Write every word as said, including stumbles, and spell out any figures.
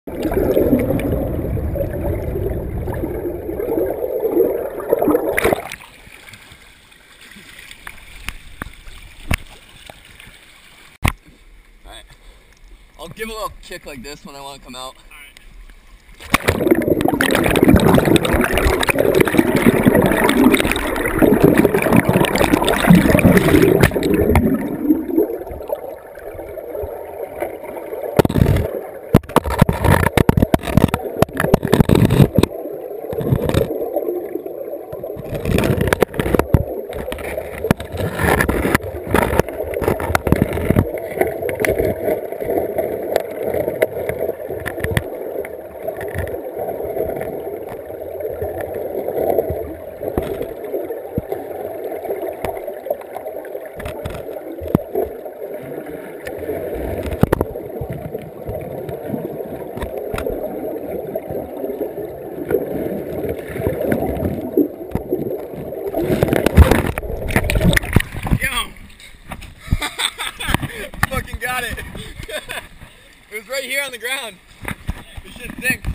Alright. I'll give a little kick like this when I want to come out. Got it. It was right here on the ground. This shit stinks.